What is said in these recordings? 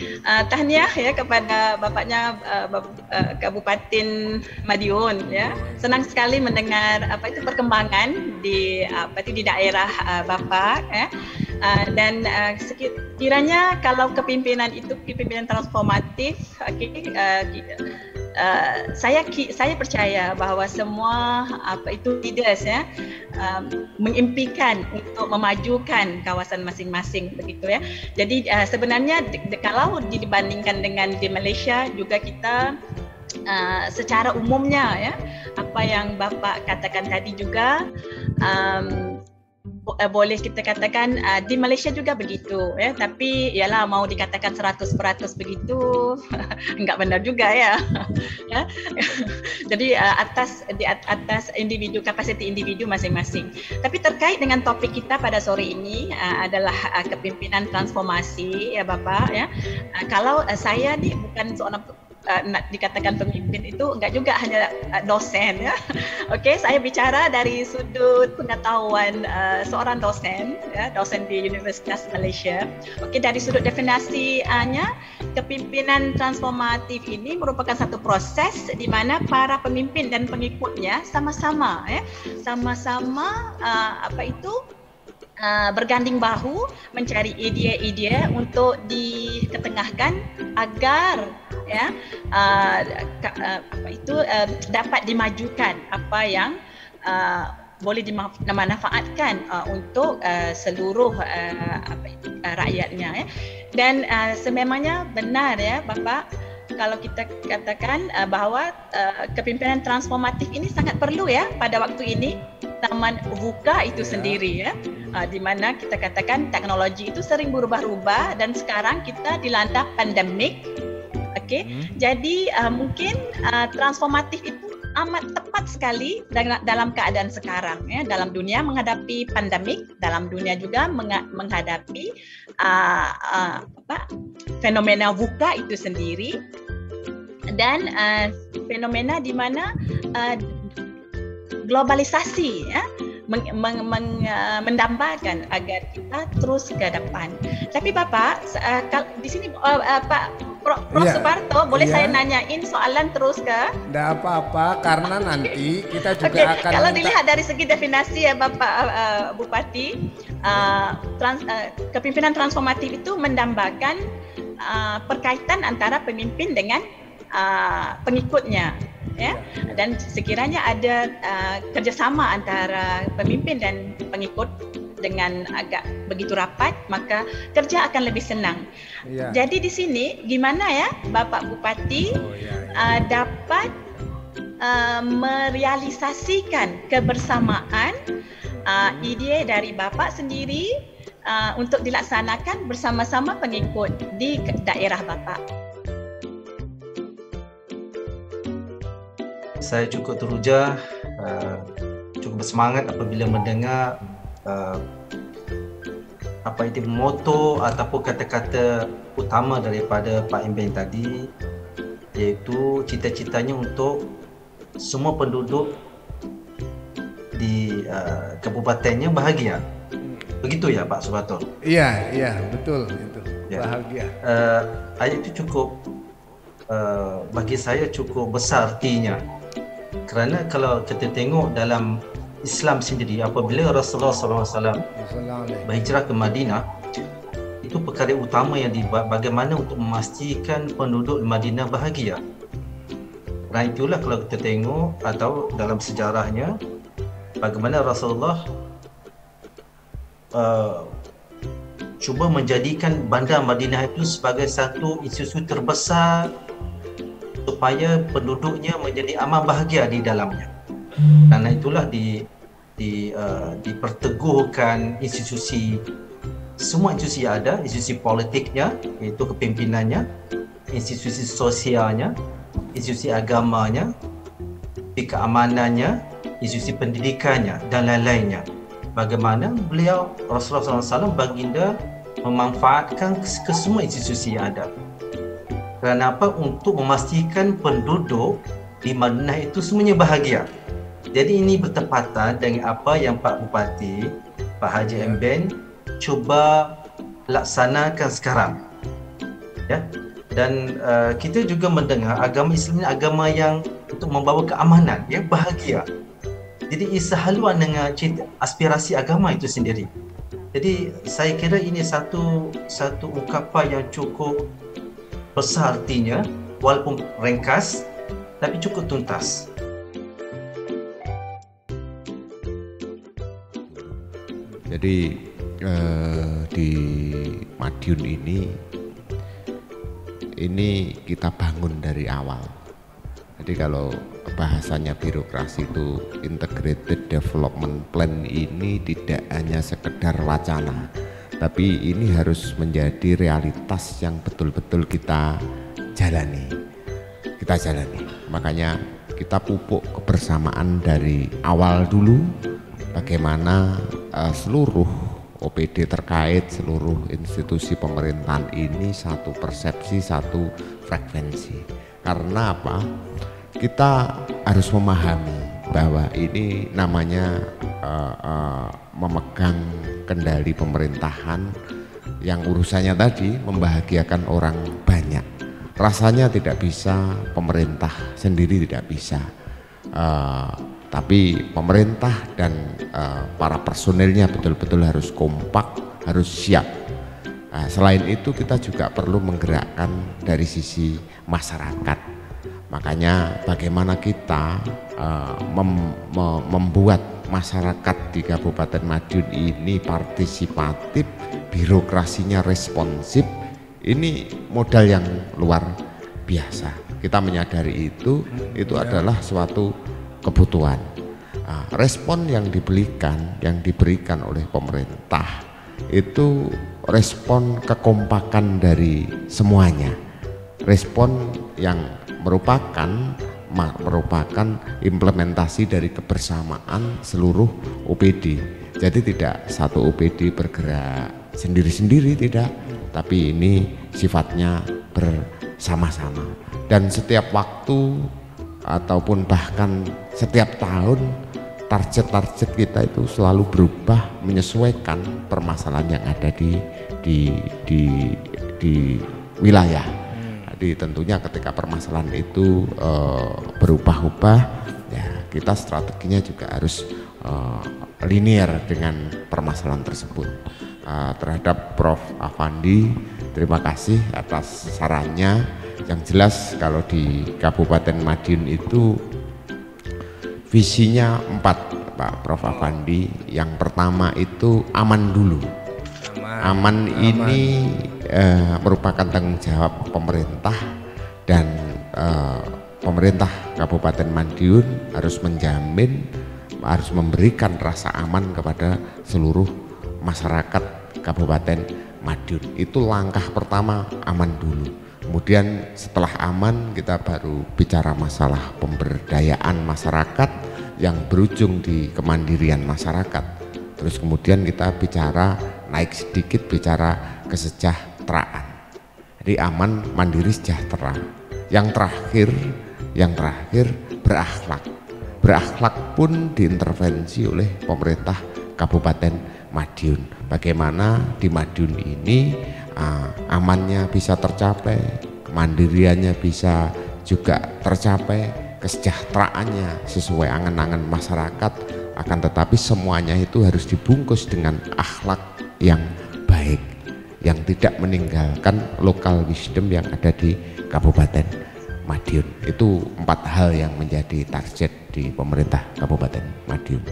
Tahniah ya kepada bapaknya Kabupaten Madiun ya. Senang sekali mendengar perkembangan di di daerah Bapak ya. Dan sekiranya kalau kepimpinan itu kepimpinan transformatif, saya percaya bahawa semua leaders ya mengimpikan untuk memajukan kawasan masing-masing begitu ya. Jadi sebenarnya kalau dibandingkan dengan di Malaysia juga kita secara umumnya ya apa yang Bapak katakan tadi juga boleh kita katakan di Malaysia juga begitu ya, tapi ialah mau dikatakan 100% begitu enggak benar juga ya. Ya. Jadi atas individu, kapasiti individu masing-masing. Tapi terkait dengan topik kita pada sore ini adalah kepimpinan transformasi ya Bapak ya. Kalau saya ni bukan seorang nak dikatakan pemimpin itu enggak juga hanya dosen ya. Okey, saya bicara dari sudut pengetahuan seorang dosen ya, dosen di Universitas Malaysia. Okey, dari sudut definisinya kepimpinan transformatif ini merupakan satu proses di mana para pemimpin dan pengikutnya sama-sama ya, sama-sama berganding bahu mencari idea-idea untuk diketengahkan agar ya dapat dimajukan apa yang boleh dimanfaatkan untuk seluruh rakyatnya ya. Dan sememangnya benar ya Bapak kalau kita katakan bahawa kepimpinan transformatif ini sangat perlu ya pada waktu ini. Zaman VUCA itu sendiri ya, di mana kita katakan teknologi itu sering berubah-ubah dan sekarang kita dilanda pandemik. Okey, jadi mungkin transformatif itu amat tepat sekali dalam keadaan sekarang ya, dalam dunia menghadapi pandemik, dalam dunia juga menghadapi fenomena VUCA itu sendiri dan fenomena di mana globalisasi ya mendambakan agar kita terus ke depan. Tapi Bapak di sini Pak Prof. Suparto, boleh saya nanyain soalan terus ke? Tidak apa-apa, karena nanti kita juga akan kalau dilihat dari segi definisi ya Bapak Bupati, kepimpinan transformatif itu mendambakan perkaitan antara pemimpin dengan pengikutnya. Ya, dan sekiranya ada kerjasama antara pemimpin dan pengikut dengan agak begitu rapat, maka kerja akan lebih senang. Ya. Jadi di sini gimana ya Bapak Bupati dapat merealisasikan kebersamaan ide dari Bapak sendiri untuk dilaksanakan bersama-sama pengikut di daerah Bapak? Saya cukup teruja, cukup bersemangat apabila mendengar moto ataupun kata-kata utama daripada Pak Imben tadi, iaitu cita-citanya untuk semua penduduk di kabupatennya bahagia. Begitu ya Pak Suparto? Iya, betul itu. Ya. Bahagia. Ayat itu cukup bagi saya cukup besar artinya. Kerana kalau kita tengok dalam Islam sendiri, apabila Rasulullah SAW berhijrah ke Madinah, itu perkara utama yang bagaimana untuk memastikan penduduk Madinah bahagia. Kerana itulah kalau kita tengok atau dalam sejarahnya, bagaimana Rasulullah cuba menjadikan bandar Madinah itu sebagai satu institusi terbesar supaya penduduknya menjadi aman bahagia di dalamnya. Karena itulah diperteguhkan institusi, semua institusi ada, institusi politiknya, iaitu kepimpinannya, institusi sosialnya, institusi agamanya, keamanannya, institusi pendidikannya dan lain-lainnya. Bagaimana beliau Rasulullah SAW baginda memanfaatkan kesemua institusi yang ada. Kenapa? Untuk memastikan penduduk di Madinah itu semuanya bahagia. Jadi ini bertepatan dengan apa yang Pak Bupati, Pak Haji Imben cuba laksanakan sekarang. ya. Dan kita juga mendengar agama Islam ini agama yang untuk membawa keamanan, ya, bahagia. Jadi ia sehaluan dengan aspirasi agama itu sendiri. Jadi saya kira ini satu ungkapan yang cukup besar artinya, walaupun ringkas tapi cukup tuntas. Jadi di Madiun ini kita bangun dari awal. Jadi kalau bahasanya birokrasi itu integrated development plan ini tidak hanya sekedar wacana, tapi ini harus menjadi realitas yang betul-betul kita jalani. Makanya kita pupuk kebersamaan dari awal dulu, bagaimana seluruh OPD terkait, seluruh institusi pemerintahan ini satu persepsi, satu frekuensi. Karena apa? Kita harus memahami bahwa ini namanya memegang kendali pemerintahan yang urusannya tadi membahagiakan orang banyak. Rasanya tidak bisa, pemerintah sendiri tidak bisa. Tapi pemerintah dan para personilnya betul-betul harus kompak, harus siap. Selain itu kita juga perlu menggerakkan dari sisi masyarakat. Makanya bagaimana kita membuat masyarakat di Kabupaten Madiun ini partisipatif, birokrasinya responsif, ini modal yang luar biasa. Kita menyadari itu adalah suatu kebutuhan. Respon yang diberikan oleh pemerintah itu respon kekompakan dari semuanya, respon yang merupakan implementasi dari kebersamaan seluruh OPD. Jadi tidak satu OPD bergerak sendiri-sendiri, tidak, tapi ini sifatnya bersama-sama. Dan setiap waktu ataupun bahkan setiap tahun target-target kita itu selalu berubah menyesuaikan permasalahan yang ada di wilayah. Jadi tentunya ketika permasalahan itu berubah-ubah, ya kita strateginya juga harus linear dengan permasalahan tersebut. Terhadap Prof. Afandi, terima kasih atas sarannya. Yang jelas kalau di Kabupaten Madiun itu visinya 4, Pak Prof. Afandi. Yang pertama itu aman dulu. Aman ini merupakan tanggung jawab pemerintah, dan pemerintah Kabupaten Madiun harus menjamin, harus memberikan rasa aman kepada seluruh masyarakat Kabupaten Madiun. Itu langkah pertama, aman dulu. Kemudian setelah aman kita baru bicara masalah pemberdayaan masyarakat yang berujung di kemandirian masyarakat. Terus kemudian kita bicara naik sedikit, bicara kesejahteraan. Jadi aman, mandiri, sejahtera. Yang terakhir berakhlak. Berakhlak pun diintervensi oleh pemerintah Kabupaten Madiun. Bagaimana di Madiun ini amannya bisa tercapai, kemandiriannya bisa juga tercapai, kesejahteraannya sesuai angan-angan masyarakat, akan tetapi semuanya itu harus dibungkus dengan akhlak yang baik, yang tidak meninggalkan local wisdom yang ada di Kabupaten Madiun. Itu 4 hal yang menjadi target di pemerintah Kabupaten Madiun.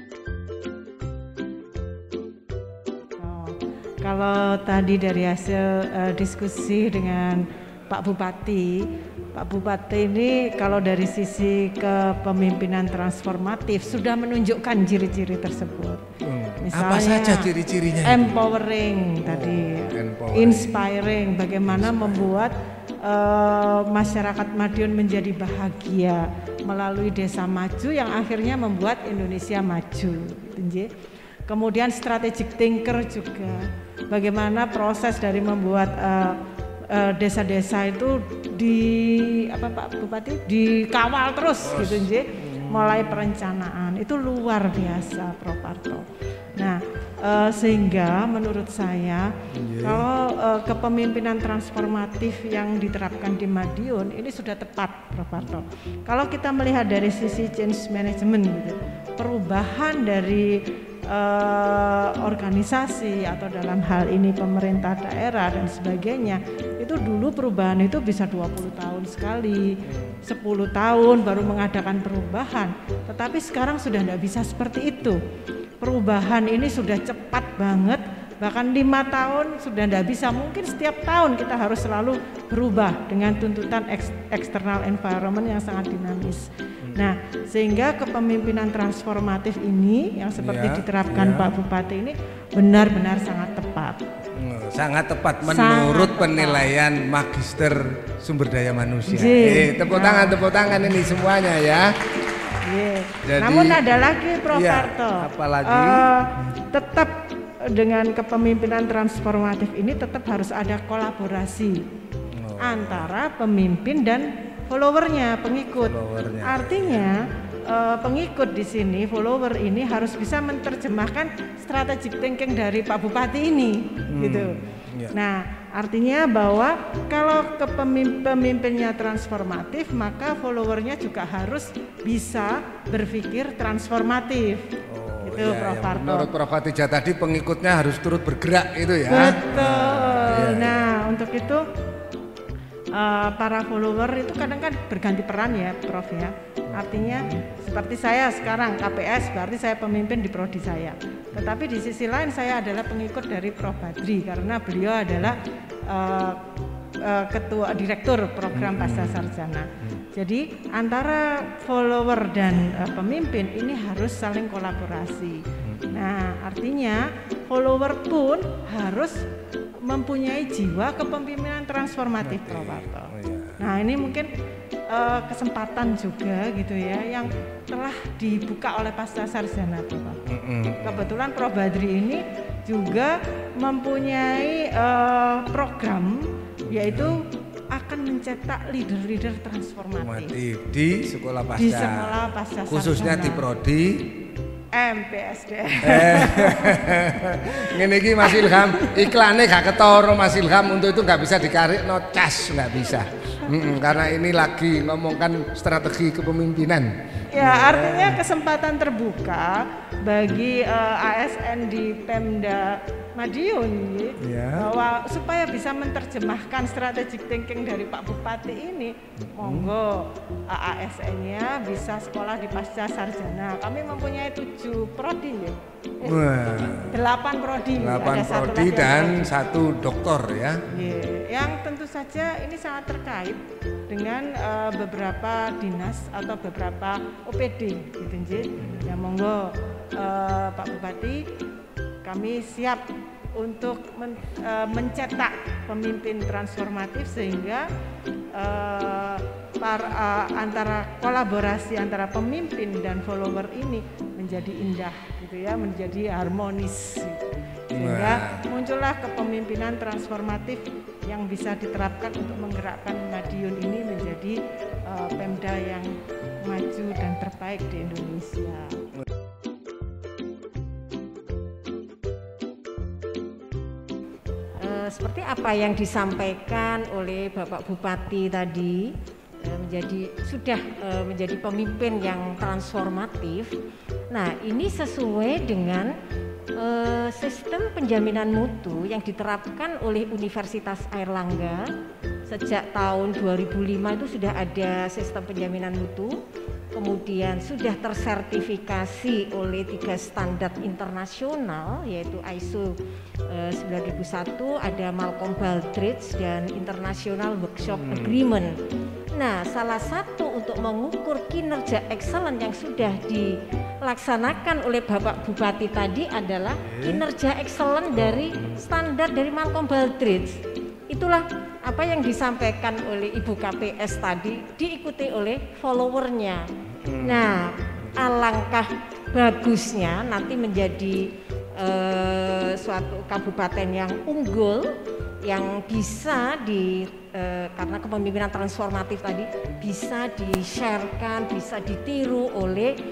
Kalau tadi dari hasil diskusi dengan Pak Bupati ini kalau dari sisi kepemimpinan transformatif sudah menunjukkan ciri-ciri tersebut. Misalnya, apa saja ciri-cirinya? Empowering tadi, inspiring, bagaimana membuat masyarakat Madiun menjadi bahagia melalui desa maju yang akhirnya membuat Indonesia maju. Kemudian strategic thinker juga, bagaimana proses dari membuat desa-desa itu Pak Bupati dikawal terus gitu, mulai perencanaan itu luar biasa, Prof. Parto. Nah, Sehingga menurut saya kalau kepemimpinan transformatif yang diterapkan di Madiun ini sudah tepat, Prof. Harto. Kalau kita melihat dari sisi change management gitu, perubahan dari organisasi atau dalam hal ini pemerintah daerah dan sebagainya, itu dulu perubahan itu bisa 20 tahun sekali, 10 tahun baru mengadakan perubahan, tetapi sekarang sudah tidak bisa seperti itu. Perubahan ini sudah cepat banget, bahkan 5 tahun sudah tidak bisa, mungkin setiap tahun kita harus selalu berubah dengan tuntutan external environment yang sangat dinamis. Nah, sehingga kepemimpinan transformatif ini yang seperti diterapkan Pak Bupati ini benar-benar sangat tepat. Sangat tepat menurut penilaian Magister Sumber Daya Manusia. Tepuk tangan ini semuanya ya. Jadi, namun ada lagi Prof. Harto. Apalagi? Tetap dengan kepemimpinan transformatif ini tetap harus ada kolaborasi antara pemimpin dan followernya, pengikut. Artinya pengikut di sini, follower ini harus bisa menerjemahkan strategic thinking dari Pak Bupati ini, gitu. Nah, artinya bahwa kalau pemimpinnya transformatif, maka followernya juga harus bisa berpikir transformatif. Itu Prof. Harto. Menurut Prof. Khadijah tadi pengikutnya harus turut bergerak itu ya. Betul. Nah, untuk itu para follower itu kadang kan berganti peran ya Prof ya. Artinya seperti saya sekarang KPS berarti saya pemimpin di prodi saya. Tetapi di sisi lain saya adalah pengikut dari Prof Badri karena beliau adalah ketua direktur program pasca sarjana. Jadi antara follower dan pemimpin ini harus saling kolaborasi. Nah, artinya follower pun harus mempunyai jiwa kepemimpinan transformatif, Prof. Harto. Nah, ini mungkin kesempatan juga gitu ya yang telah dibuka oleh pasca sarjana, Prof. Kebetulan Prof Badri ini juga mempunyai program yaitu akan mencetak leader-leader transformatif di sekolah pasca. Di sekolah pasca khususnya sarjana. Di prodi MPSDM. Ngene iki Mas Ilham, iklannya gak ketoro Mas Ilham, untuk itu nggak bisa dikarik no cas, nggak bisa. Karena ini lagi ngomongkan strategi kepemimpinan. Ya, artinya kesempatan terbuka bagi ASN di Pemda Madiun bahwa supaya bisa menerjemahkan strategic thinking dari Pak Bupati ini, monggo ASN-nya bisa sekolah di pasca sarjana. Kami mempunyai 7 prodi ya. 8 prodi. 8 prodi dan 1 doktor ya. Yang tentu saja ini sangat terkait dengan beberapa dinas atau beberapa OPD gitu. Ya monggo Pak Bupati, kami siap untuk mencetak pemimpin transformatif sehingga antara kolaborasi antara pemimpin dan follower ini menjadi indah gitu ya, menjadi harmonis sehingga muncullah kepemimpinan transformatif yang bisa diterapkan untuk menggerakkan Madiun ini menjadi Pemda yang maju dan terbaik di Indonesia. Seperti apa yang disampaikan oleh Bapak Bupati tadi, sudah menjadi pemimpin yang transformatif. Nah, ini sesuai dengan sistem penjaminan mutu yang diterapkan oleh Universitas Airlangga sejak tahun 2005. Itu sudah ada sistem penjaminan mutu, kemudian sudah tersertifikasi oleh 3 standar internasional yaitu ISO 9001, ada Malcolm Baldrige dan International Workshop Agreement. Nah, salah satu untuk mengukur kinerja excellent yang sudah dilaksanakan oleh Bapak Bupati tadi adalah kinerja excellent dari standar dari Malcolm Baldrige. Itulah apa yang disampaikan oleh Ibu KPS tadi, diikuti oleh followernya. Nah, alangkah bagusnya nanti menjadi suatu kabupaten yang unggul, yang bisa karena kepemimpinan transformatif tadi bisa di-sharekan, bisa ditiru oleh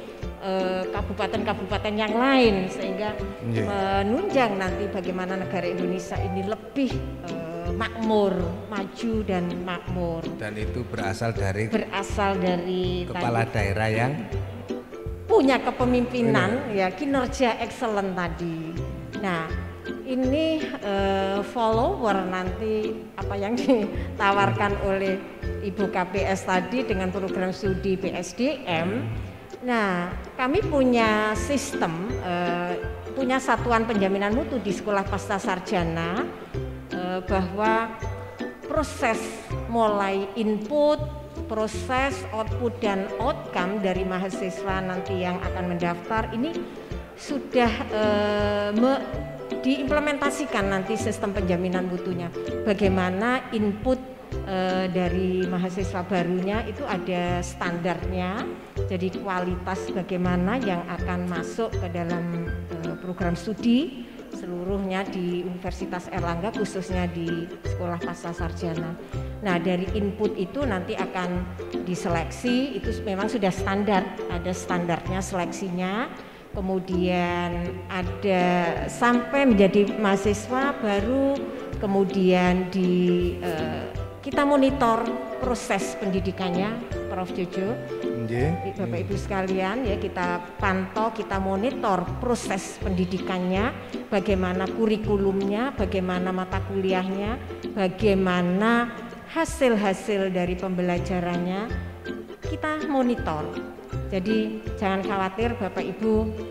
kabupaten-kabupaten yang lain, sehingga menunjang nanti bagaimana negara Indonesia ini lebih makmur, maju dan makmur. Dan itu berasal dari kepala daerah yang punya kepemimpinan, ya, kinerja excellent tadi. Nah, ini follower nanti apa yang ditawarkan oleh Ibu KPS tadi dengan program studi PSDM. Nah, kami punya sistem, punya satuan penjaminan mutu di sekolah pasca sarjana, bahwa proses mulai input, proses output dan outcome dari mahasiswa nanti yang akan mendaftar ini sudah diimplementasikan nanti sistem penjaminan mutunya. Bagaimana input dari mahasiswa barunya itu ada standarnya, jadi kualitas bagaimana yang akan masuk ke dalam program studi seluruhnya di Universitas Airlangga, khususnya di Sekolah Pasca Sarjana. Nah, dari input itu nanti akan diseleksi, itu memang sudah standar, ada standarnya seleksinya. Kemudian ada sampai menjadi mahasiswa baru, kemudian kita monitor proses pendidikannya, Prof. Jojo, Bapak Ibu sekalian, ya, kita pantau, kita monitor proses pendidikannya, bagaimana kurikulumnya, bagaimana mata kuliahnya, bagaimana hasil-hasil dari pembelajarannya, kita monitor. Jadi jangan khawatir Bapak Ibu,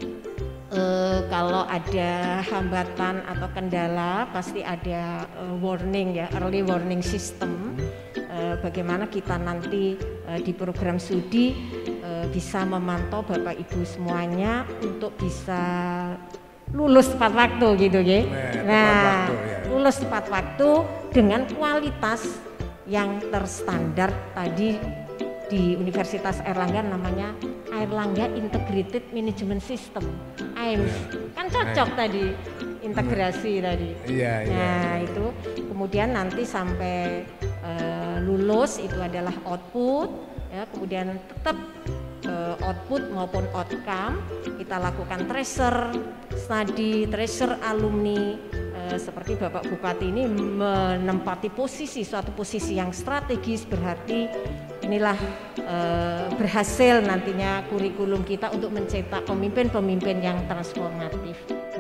kalau ada hambatan atau kendala pasti ada warning, ya, early warning system. Bagaimana kita nanti di program studi bisa memantau Bapak Ibu semuanya untuk bisa lulus tepat waktu gitu ya. Nah, lulus tepat waktu dengan kualitas yang terstandar tadi di Universitas Airlangga, namanya Airlangga Integrated Management System, AIMS. Kan cocok tadi integrasi tadi. Nah, itu kemudian nanti sampai lulus itu adalah output, ya, kemudian tetap output maupun outcome kita lakukan tracer study, tracer alumni, seperti Bapak Bupati ini menempati suatu posisi yang strategis, berarti inilah berhasil nantinya kurikulum kita untuk mencetak pemimpin-pemimpin yang transformatif.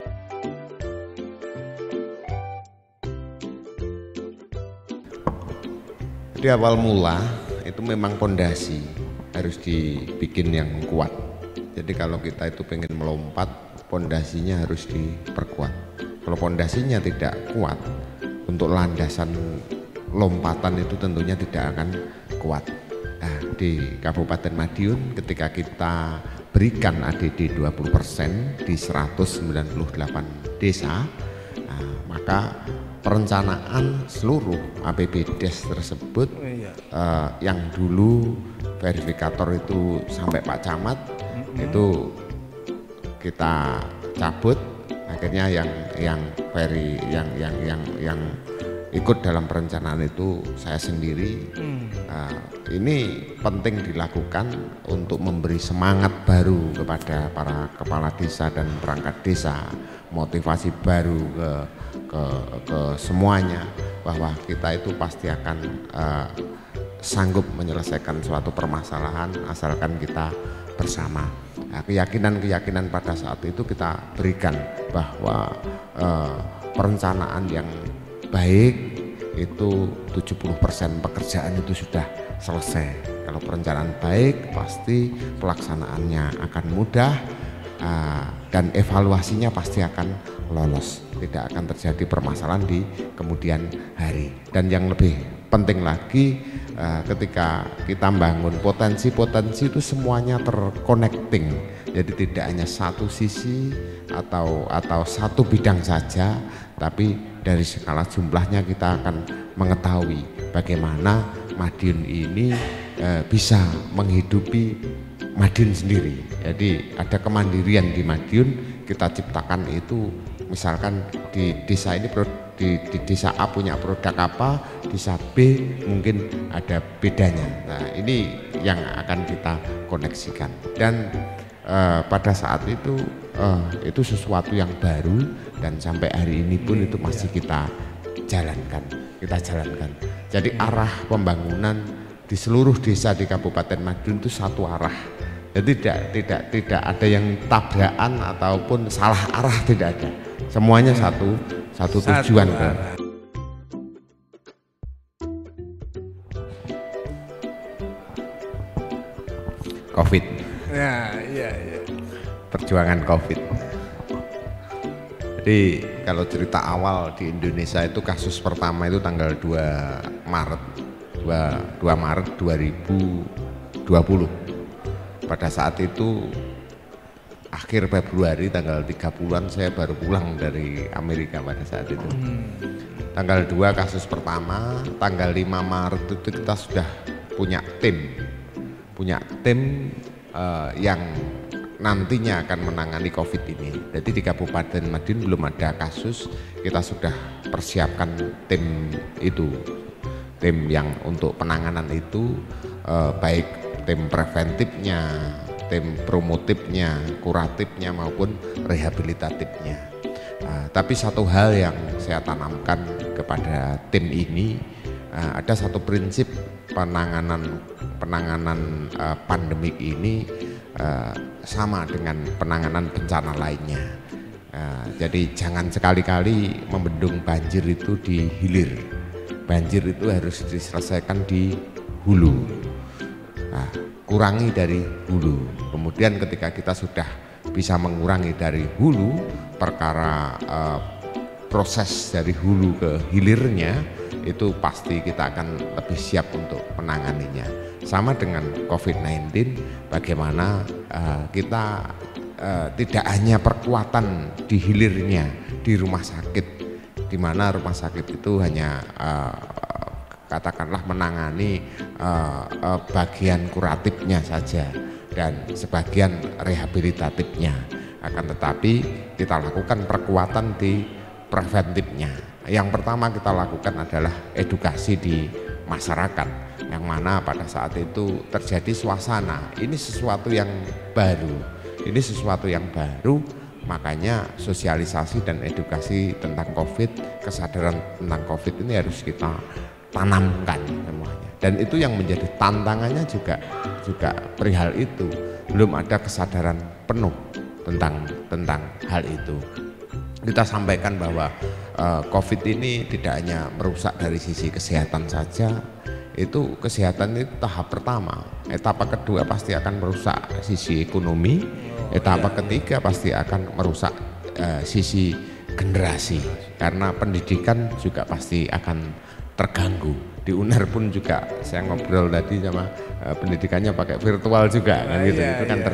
Di awal mula itu memang pondasi harus dibikin yang kuat. Jadi kalau kita itu pengen melompat, pondasinya harus diperkuat. Kalau pondasinya tidak kuat, untuk landasan lompatan itu tentunya tidak akan kuat. Nah, di Kabupaten Madiun ketika kita berikan ADD 20% di 198 desa, nah, maka perencanaan seluruh APBDes tersebut yang dulu verifikator itu sampai Pak Camat itu kita cabut, akhirnya yang ikut dalam perencanaan itu saya sendiri. Ini penting dilakukan untuk memberi semangat baru kepada para kepala desa dan perangkat desa, motivasi baru ke semuanya, bahwa kita itu pasti akan sanggup menyelesaikan suatu permasalahan asalkan kita bersama. Nah, keyakinan pada saat itu kita berikan bahwa perencanaan yang baik itu 70% pekerjaan itu sudah selesai. Kalau perencanaan baik pasti pelaksanaannya akan mudah, dan evaluasinya pasti akan lolos, tidak akan terjadi permasalahan di kemudian hari. Dan yang lebih penting lagi, ketika kita bangun potensi-potensi itu semuanya terconnecting, jadi tidak hanya satu sisi atau satu bidang saja, tapi dari skala jumlahnya kita akan mengetahui bagaimana Madiun ini bisa menghidupi Madiun sendiri. Jadi ada kemandirian di Madiun, kita ciptakan itu. Misalkan di desa ini di desa A punya produk apa, desa B mungkin ada bedanya. Nah, ini yang akan kita koneksikan. Dan pada saat itu sesuatu yang baru dan sampai hari ini pun itu masih kita jalankan. Jadi arah pembangunan di seluruh desa di Kabupaten Madiun itu satu arah. Jadi tidak ada yang tabrakan ataupun salah arah, tidak ada. Semuanya satu tujuan. COVID. Ya. Perjuangan COVID. Jadi kalau cerita awal di Indonesia itu kasus pertama itu tanggal 2 Maret 2020. Pada saat itu akhir Februari tanggal 30-an saya baru pulang dari Amerika pada saat itu. Tanggal 2 kasus pertama, tanggal 5 Maret itu kita sudah punya tim yang nantinya akan menangani COVID ini. Jadi di Kabupaten Madiun belum ada kasus, kita sudah persiapkan tim itu, tim yang untuk penanganan itu, baik tim preventifnya, tim promotifnya, kuratifnya maupun rehabilitatifnya. Tapi satu hal yang saya tanamkan kepada tim ini, ada satu prinsip penanganan pandemik ini sama dengan penanganan bencana lainnya. Jadi jangan sekali-kali membendung banjir itu di hilir. Banjir itu harus diselesaikan di hulu. Kurangi dari hulu. Kemudian ketika kita sudah bisa mengurangi dari hulu, perkara proses dari hulu ke hilirnya itu pasti kita akan lebih siap untuk menanganinya. Sama dengan COVID-19, bagaimana kita tidak hanya perkuatan di hilirnya, di rumah sakit, di mana rumah sakit itu hanya katakanlah menangani bagian kuratifnya saja dan sebagian rehabilitatifnya. Akan tetapi kita lakukan perkuatan di preventifnya. Yang pertama kita lakukan adalah edukasi di masyarakat, yang mana pada saat itu terjadi suasana ini sesuatu yang baru, makanya sosialisasi dan edukasi tentang COVID, kesadaran tentang COVID ini harus kita tanamkan semuanya. Dan itu yang menjadi tantangannya juga perihal itu, belum ada kesadaran penuh tentang hal itu. Kita sampaikan bahwa COVID ini tidak hanya merusak dari sisi kesehatan saja, itu kesehatan itu tahap pertama. Etapa kedua pasti akan merusak sisi ekonomi, etapa ketiga pasti akan merusak sisi generasi, karena pendidikan juga pasti akan terganggu. Di UNER pun juga saya ngobrol tadi sama pendidikannya pakai virtual juga kan gitu. Itu kan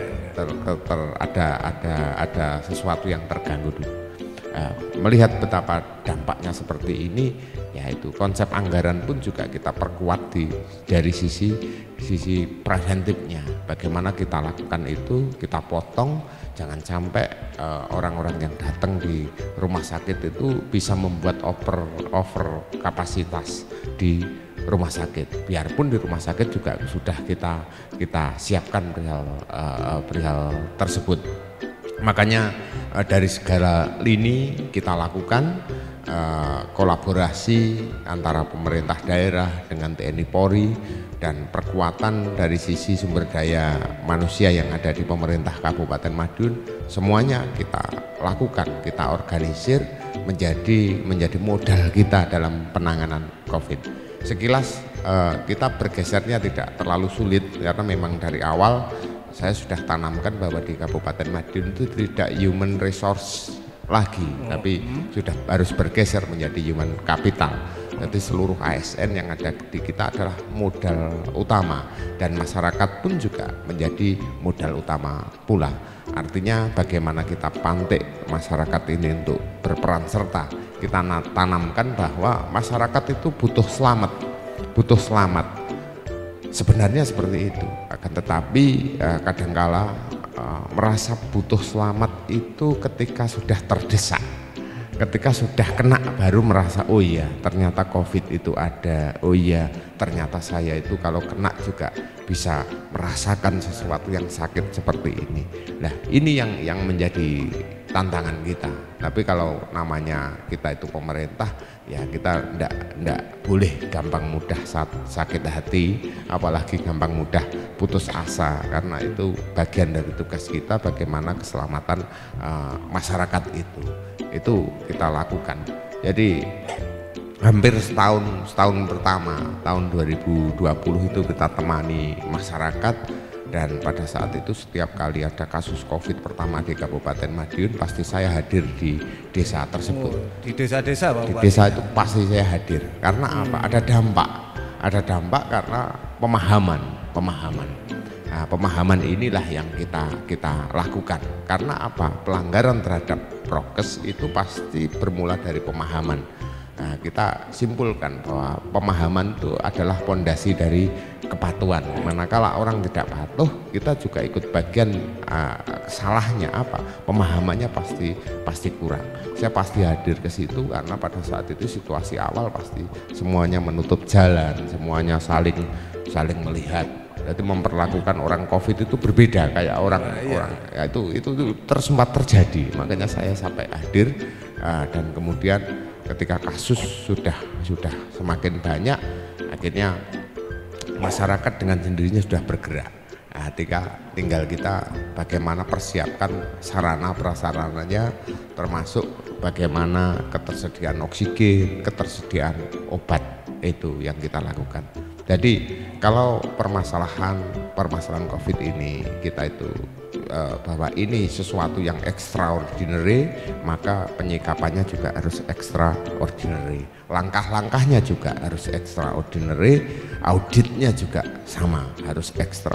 ada sesuatu yang terganggu dulu. Melihat betapa dampaknya seperti ini, yaitu konsep anggaran pun juga kita perkuat dari sisi preventifnya. Bagaimana kita lakukan itu, kita potong, jangan sampai orang-orang yang datang di rumah sakit itu bisa membuat over kapasitas di rumah sakit. Biarpun di rumah sakit juga sudah kita siapkan perihal tersebut. Makanya dari segala lini kita lakukan kolaborasi antara pemerintah daerah dengan TNI Polri dan perkuatan dari sisi sumber daya manusia yang ada di pemerintah Kabupaten Madiun, semuanya kita lakukan, kita organisir menjadi modal kita dalam penanganan COVID. Sekilas kita bergesernya tidak terlalu sulit karena memang dari awal saya sudah tanamkan bahwa di Kabupaten Madiun itu tidak human resource lagi, tapi sudah harus bergeser menjadi human capital. Jadi seluruh ASN yang ada di kita adalah modal utama dan masyarakat pun juga menjadi modal utama pula. Artinya bagaimana kita pantik masyarakat ini untuk berperan serta. Kita tanamkan bahwa masyarakat itu butuh selamat. Sebenarnya seperti itu, akan tetapi kadangkala merasa butuh selamat itu ketika sudah terdesak. ketika sudah kena baru merasa oh iya ternyata COVID itu ada, oh iya ternyata saya itu kalau kena juga bisa merasakan sesuatu yang sakit seperti ini. Nah ini yang menjadi tantangan kita. Tapi kalau namanya kita itu pemerintah, ya kita ndak boleh gampang mudah sakit hati, apalagi gampang mudah putus asa, karena itu bagian dari tugas kita bagaimana keselamatan masyarakat itu kita lakukan. Jadi hampir setahun pertama tahun 2020 itu kita temani masyarakat. Dan pada saat itu setiap kali ada kasus COVID pertama di Kabupaten Madiun pasti saya hadir di desa tersebut. Di desa-desa Pak? Di desa itu pasti saya hadir. Karena apa? Ada dampak karena pemahaman. Nah, pemahaman inilah yang kita lakukan. Karena apa? Pelanggaran terhadap prokes itu pasti bermula dari pemahaman. Nah, kita simpulkan bahwa pemahaman itu adalah pondasi dari kepatuhan. Manakala orang tidak patuh, kita juga ikut bagian salahnya apa? Pemahamannya pasti kurang. Saya pasti hadir ke situ karena pada saat itu situasi awal pasti semuanya menutup jalan, semuanya saling melihat. Jadi memperlakukan orang COVID itu berbeda kayak orang ya itu sempat terjadi. Makanya saya sampai hadir dan kemudian ketika kasus sudah semakin banyak, akhirnya masyarakat dengan sendirinya sudah bergerak. Nah, tinggal kita bagaimana persiapkan sarana prasarananya, termasuk bagaimana ketersediaan oksigen, ketersediaan obat, itu yang kita lakukan. Jadi kalau permasalahan COVID ini kita itu bahwa ini sesuatu yang extraordinary, maka penyikapannya juga harus extraordinary, langkah-langkahnya juga harus extraordinary, auditnya juga sama harus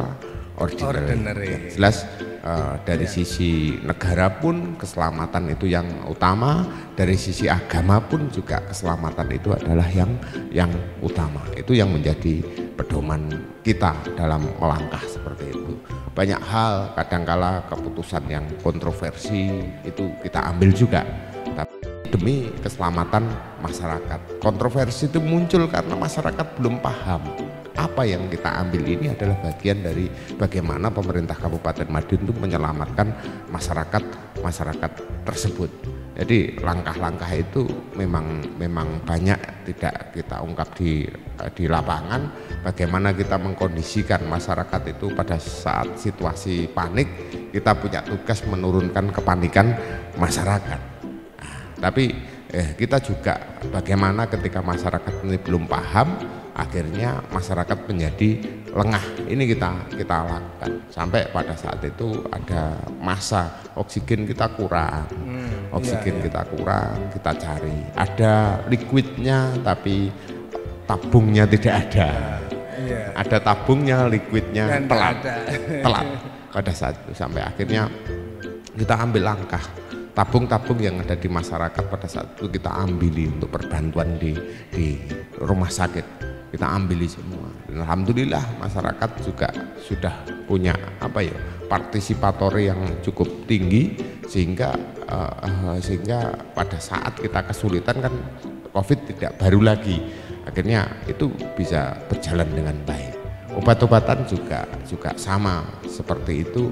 extraordinary. Jelas dari sisi negara pun keselamatan itu yang utama, dari sisi agama pun juga keselamatan itu adalah yang utama. Itu yang menjadi pedoman kita dalam melangkah seperti itu. Banyak hal kadangkala keputusan yang kontroversi itu kita ambil juga, tapi demi keselamatan masyarakat. Kontroversi itu muncul karena masyarakat belum paham. Apa yang kita ambil ini adalah bagian dari bagaimana pemerintah Kabupaten Madiun itu menyelamatkan masyarakat tersebut. Jadi langkah-langkah itu memang banyak tidak kita ungkap di lapangan. Bagaimana kita mengkondisikan masyarakat itu pada saat situasi panik, kita punya tugas menurunkan kepanikan masyarakat. Nah, tapi kita juga bagaimana ketika masyarakat ini belum paham, akhirnya masyarakat menjadi lengah. Ini kita lakukan sampai pada saat itu ada masa oksigen kita kurang, kita kurang, kita cari. Ada liquidnya tapi tabungnya tidak ada. Ada tabungnya, liquidnya telat. Pada saat itu sampai akhirnya kita ambil langkah. Tabung-tabung yang ada di masyarakat pada saat itu kita ambili untuk perbantuan di rumah sakit, kita ambili semua. Dan alhamdulillah masyarakat juga sudah punya partisipatori yang cukup tinggi sehingga pada saat kita kesulitan kan COVID tidak baru lagi, akhirnya itu bisa berjalan dengan baik. Obat-obatan juga sama seperti itu,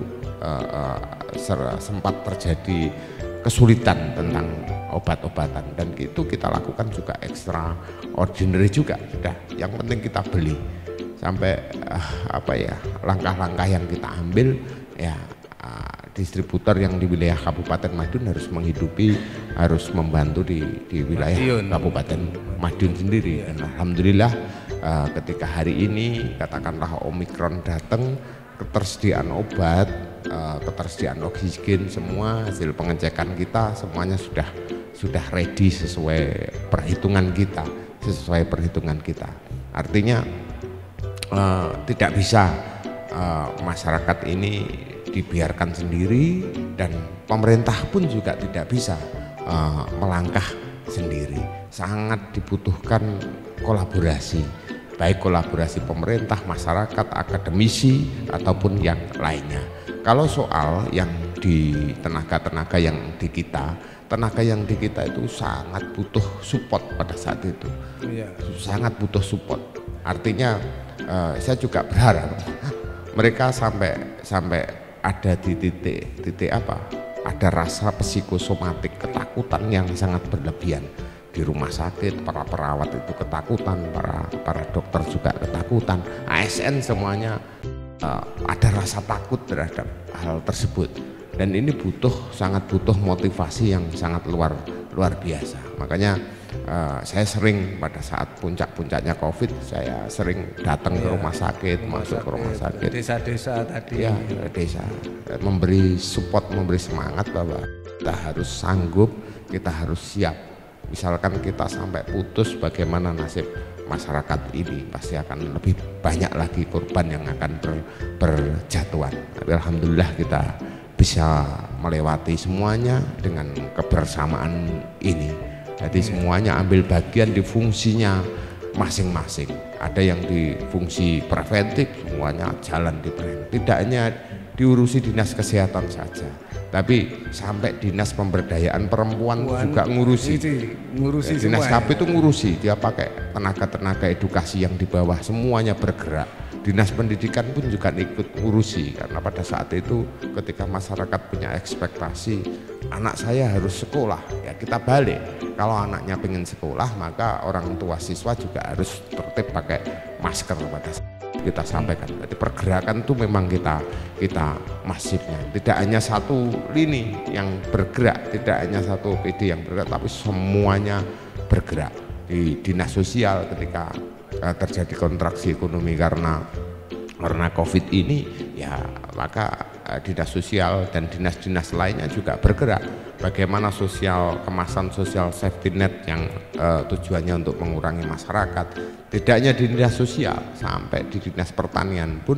sempat terjadi kesulitan tentang obat-obatan dan itu kita lakukan juga extraordinary juga sudah. Yang penting kita beli sampai langkah-langkah yang kita ambil ya, distributor yang di wilayah Kabupaten Madiun harus menghidupi, harus membantu di wilayah Madiun. Kabupaten Madiun sendiri. Dan alhamdulillah ketika hari ini katakanlah Omikron datang, ketersediaan obat, ketersediaan oksigen, semua hasil pengecekan kita semuanya sudah ready sesuai perhitungan kita. Artinya tidak bisa masyarakat ini dibiarkan sendiri dan pemerintah pun juga tidak bisa melangkah sendiri. Sangat dibutuhkan kolaborasi, baik kolaborasi pemerintah, masyarakat, akademisi ataupun yang lainnya. Kalau soal yang di tenaga yang di kita, tenaga yang di kita itu sangat butuh support pada saat itu, sangat butuh support. Artinya saya juga berharap mereka sampai ada di titik apa? Ada rasa psikosomatik, ketakutan yang sangat berlebihan di rumah sakit. Para perawat itu ketakutan, para dokter juga ketakutan, ASN semuanya ada rasa takut terhadap hal tersebut. Dan ini sangat butuh motivasi yang sangat luar biasa. Makanya saya sering pada saat puncak-puncaknya COVID, saya sering datang ke rumah sakit, masuk ke rumah sakit, desa-desa tadi, ya desa, memberi support, memberi semangat bahwa kita harus sanggup, kita harus siap. Misalkan kita sampai putus, bagaimana nasib masyarakat ini, pasti akan lebih banyak lagi korban yang akan berjatuhan. Tapi alhamdulillah kita bisa melewati semuanya dengan kebersamaan ini. Jadi semuanya ambil bagian di fungsinya masing-masing. Ada yang di fungsi preventif, semuanya jalan di preventif. Tidak hanya diurusi dinas kesehatan saja, tapi sampai dinas pemberdayaan perempuan juga ngurusi. Dinas KP itu ngurusi, dia pakai tenaga edukasi yang di bawah, semuanya bergerak. Dinas pendidikan pun juga ikut ngurusi, karena pada saat itu ketika masyarakat punya ekspektasi anak saya harus sekolah, ya kita balik. Kalau anaknya pengen sekolah, maka orang tua siswa juga harus tertib pakai masker pada saat kita sampaikan. Jadi pergerakan itu memang kita masifnya. Tidak hanya satu lini yang bergerak, tidak hanya satu PD yang bergerak, tapi semuanya bergerak. Di dinas sosial ketika terjadi kontraksi ekonomi karena COVID ini, ya maka dinas sosial dan dinas-dinas lainnya juga bergerak. Bagaimana kemasan sosial safety net yang tujuannya untuk mengurangi masyarakat. Tidak hanya di dinas sosial, sampai di dinas pertanian pun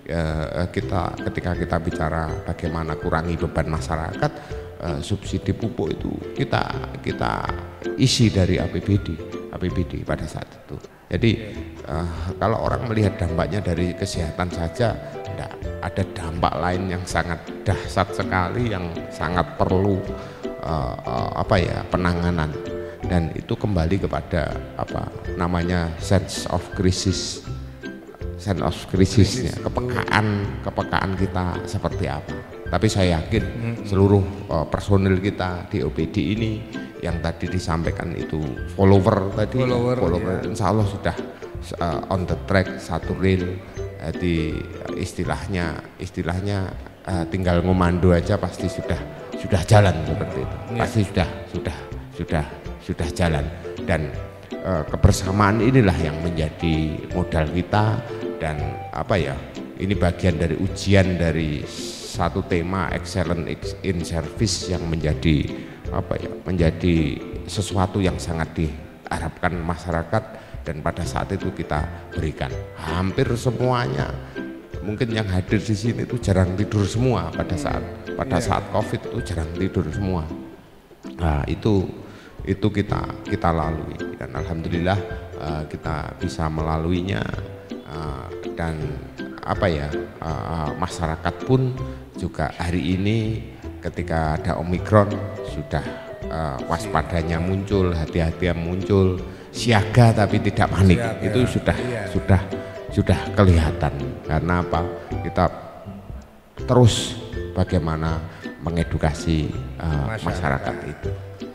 ketika kita bicara bagaimana kurangi beban masyarakat, subsidi pupuk itu kita isi dari APBD pada saat itu. Jadi kalau orang melihat dampaknya dari kesehatan saja, tidak ada dampak lain yang sangat dahsyat sekali, yang sangat perlu penanganan. Dan itu kembali kepada sense of crisisnya, kepekaan kita seperti apa. Tapi saya yakin seluruh personil kita di OPD ini yang tadi disampaikan itu follower insya Allah sudah on the track, satu reel. Jadi istilahnya tinggal ngomando aja pasti sudah jalan seperti itu. Pasti sudah jalan. Dan kebersamaan inilah yang menjadi modal kita. Dan ini bagian dari ujian dari satu tema excellent in service yang menjadi sesuatu yang sangat diharapkan masyarakat, dan pada saat itu kita berikan. Hampir semuanya mungkin yang hadir di sini itu jarang tidur semua pada saat COVID itu jarang tidur semua. Nah, itu kita lalui, dan alhamdulillah kita bisa melaluinya, dan masyarakat pun juga hari ini ketika ada Omikron sudah waspadanya muncul, hati-hatian muncul, siaga tapi tidak panik. Itu sudah kelihatan. Karena apa? Kita terus bagaimana mengedukasi masyarakat itu.